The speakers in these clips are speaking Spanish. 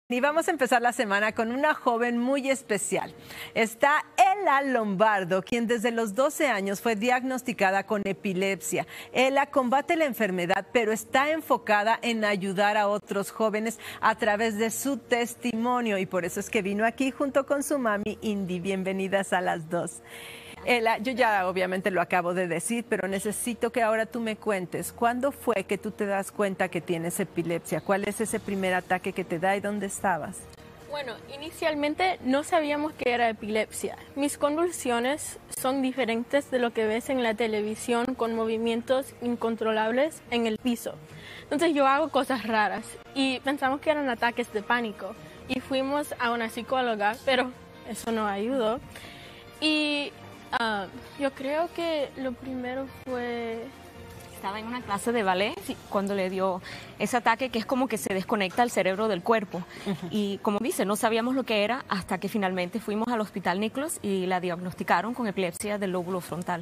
Y vamos a empezar la semana con una joven muy especial. Está Ela Lombardo, quien desde los 12 años fue diagnosticada con epilepsia. Ela combate la enfermedad, pero está enfocada en ayudar a otros jóvenes a través de su testimonio. Y por eso es que vino aquí junto con su mami Indy. Bienvenidas a las dos. Ela, yo ya obviamente lo acabo de decir, pero necesito que ahora tú me cuentes, ¿cuándo fue que tú te das cuenta que tienes epilepsia? ¿Cuál es ese primer ataque que te da y dónde estabas? Bueno, inicialmente no sabíamos que era epilepsia. Mis convulsiones son diferentes de lo que ves en la televisión con movimientos incontrolables en el piso. Entonces yo hago cosas raras y pensamos que eran ataques de pánico y fuimos a una psicóloga, pero eso no ayudó. Y yo creo que lo primero fue... Estaba en una clase de ballet cuando le dio ese ataque que es como que se desconecta el cerebro del cuerpo. Y como dice, no sabíamos lo que era hasta que finalmente fuimos al hospital Nichols y la diagnosticaron con epilepsia del lóbulo frontal.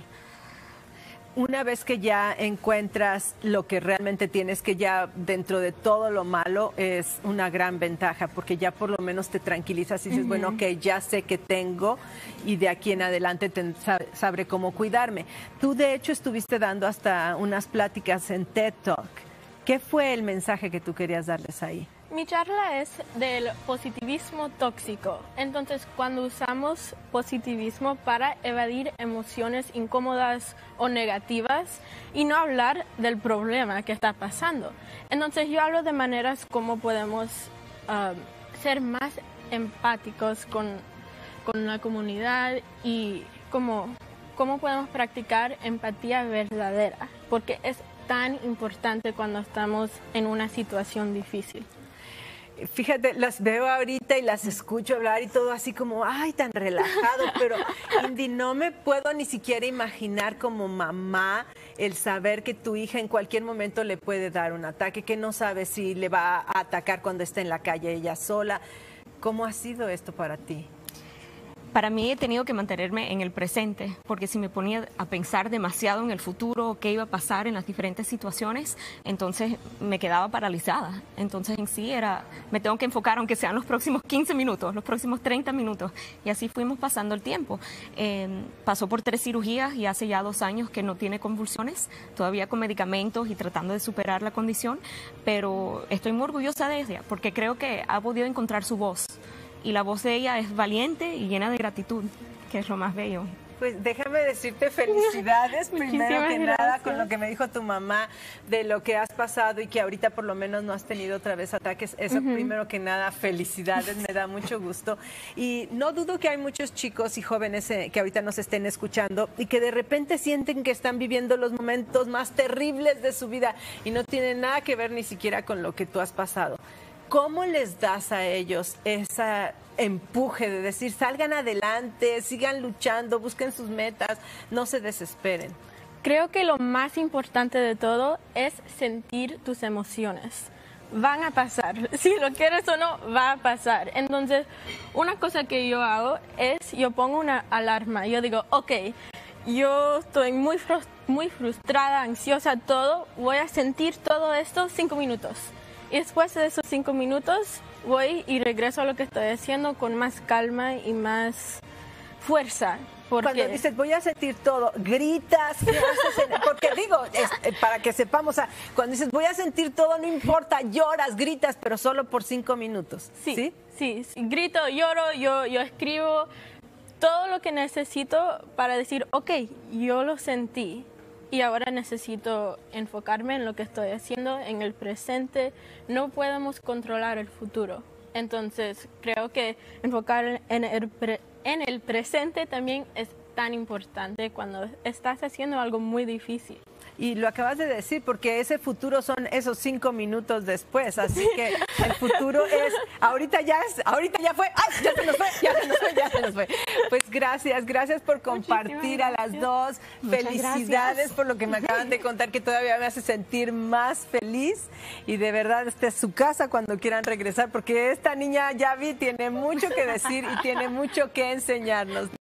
Una vez que ya encuentras lo que realmente tienes, que ya dentro de todo lo malo es una gran ventaja, porque ya por lo menos te tranquilizas y dices, bueno, ok, ya sé que tengo y de aquí en adelante sabré cómo cuidarme. Tú de hecho estuviste dando hasta unas pláticas en TED Talk. ¿Qué fue el mensaje que tú querías darles ahí? Mi charla es del positivismo tóxico. Entonces, cuando usamos positivismo para evadir emociones incómodas o negativas y no hablar del problema que está pasando. Entonces, yo hablo de maneras como podemos ser más empáticos con la comunidad y cómo podemos practicar empatía verdadera, porque es tan importante cuando estamos en una situación difícil. Fíjate, las veo ahorita y las escucho hablar y todo así como, ay, tan relajado, pero Indy, no me puedo ni siquiera imaginar como mamá el saber que tu hija en cualquier momento le puede dar un ataque, que no sabe si le va a atacar cuando esté en la calle ella sola. ¿Cómo ha sido esto para ti? Para mí he tenido que mantenerme en el presente, porque si me ponía a pensar demasiado en el futuro, qué iba a pasar en las diferentes situaciones, entonces me quedaba paralizada. Entonces en sí me tengo que enfocar, aunque sean los próximos 15 minutos, los próximos 30 minutos. Y así fuimos pasando el tiempo. Pasó por 3 cirugías y hace ya 2 años que no tiene convulsiones, todavía con medicamentos y tratando de superar la condición, pero estoy muy orgullosa de ella, porque creo que ha podido encontrar su voz. Y la voz de ella es valiente y llena de gratitud, que es lo más bello. Pues déjame decirte felicidades primero que nada con lo que me dijo tu mamá de lo que has pasado y que ahorita por lo menos no has tenido otra vez ataques. Eso primero que nada, felicidades, me da mucho gusto. Y no dudo que hay muchos chicos y jóvenes que ahorita nos estén escuchando y que de repente sienten que están viviendo los momentos más terribles de su vida y no tienen nada que ver ni siquiera con lo que tú has pasado. ¿Cómo les das a ellos ese empuje de decir, salgan adelante, sigan luchando, busquen sus metas, no se desesperen? Creo que lo más importante de todo es sentir tus emociones. Van a pasar, si lo quieres o no, va a pasar. Entonces, una cosa que yo hago es, yo pongo una alarma. Yo digo, ok, yo estoy muy frustrada, ansiosa, todo. Voy a sentir todo esto 5 minutos. Y después de esos 5 minutos voy y regreso a lo que estoy haciendo con más calma y más fuerza. Porque... Cuando dices voy a sentir todo, gritas, porque digo, para que sepamos, cuando dices voy a sentir todo, no importa, lloras, gritas, pero solo por 5 minutos. Sí, grito, lloro, yo escribo todo lo que necesito para decir, ok, yo lo sentí. Y ahora necesito enfocarme en lo que estoy haciendo, en el presente. No podemos controlar el futuro. Entonces, creo que enfocar en el presente también es tan importante cuando estás haciendo algo muy difícil. Y lo acabas de decir, porque ese futuro son esos 5 minutos después, así que el futuro es, ahorita ya fue, ¡ay! Ya se nos fue. Pues gracias por compartir a las dos. Muchas Felicidades gracias. por lo que me acaban de contar, que todavía me hace sentir más feliz. Y de verdad, esta es su casa cuando quieran regresar, porque esta niña, ya vi, tiene mucho que decir y tiene mucho que enseñarnos.